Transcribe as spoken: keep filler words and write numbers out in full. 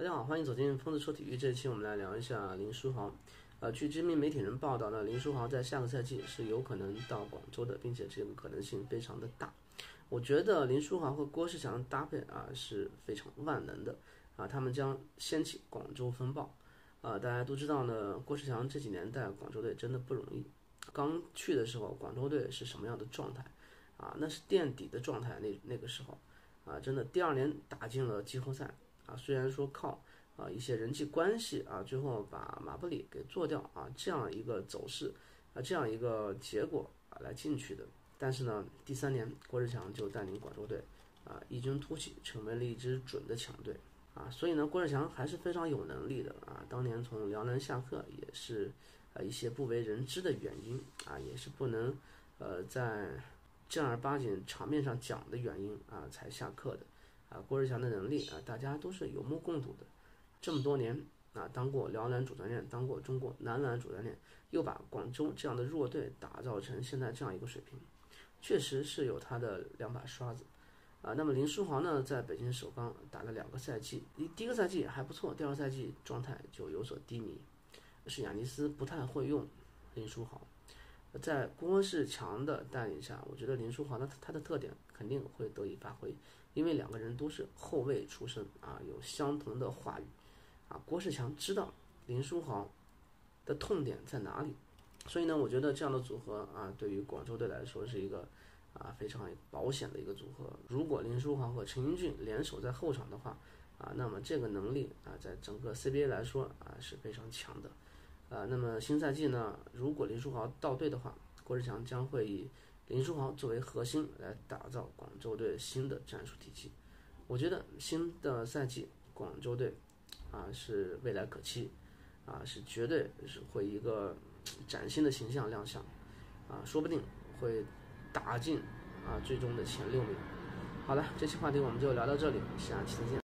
大家好，欢迎走进疯子说体育。这一期我们来聊一下林书豪。呃，据知名媒体人报道呢，林书豪在下个赛季是有可能到广州的，并且这个可能性非常的大。我觉得林书豪和郭士强搭配啊是非常万能的啊，他们将掀起广州风暴。啊，大家都知道呢，郭士强这几年带广州队真的不容易。刚去的时候，广州队是什么样的状态啊？那是垫底的状态。那那个时候啊，真的第二年打进了季后赛。啊，虽然说靠啊一些人际关系啊，最后把马布里给做掉啊，这样一个走势啊，这样一个结果啊来进去的。但是呢，第三年郭士强就带领广州队啊异军突起，成为了一支准的强队啊。所以呢，郭士强还是非常有能力的啊。当年从辽南下课也是啊一些不为人知的原因啊，也是不能呃在正儿八经场面上讲的原因啊才下课的。啊，郭士强的能力啊，大家都是有目共睹的。这么多年啊，当过辽篮主教练，当过中国男篮主教练，又把广州这样的弱队打造成现在这样一个水平，确实是有他的两把刷子啊。那么林书豪呢，在北京首钢打了两个赛季，第一个赛季还不错，第二个赛季状态就有所低迷，是亚尼斯不太会用林书豪。在郭士强的带领下，我觉得林书豪呢，他的特点肯定会得以发挥，因为两个人都是后卫出身啊，有相同的话语啊。郭士强知道林书豪的痛点在哪里，所以呢，我觉得这样的组合啊，对于广州队来说是一个啊非常保险的一个组合。如果林书豪和陈英俊联手在后场的话啊，那么这个能力啊，在整个 C B A 来说啊是非常强的。啊，那么新赛季呢，如果林书豪到队的话，郭士强将会以林书豪作为核心来打造广州队新的战术体系。我觉得新的赛季广州队啊是未来可期，啊是绝对是会一个崭新的形象亮相，啊说不定会打进啊最终的前六名。好了，这期话题我们就聊到这里，下期再见。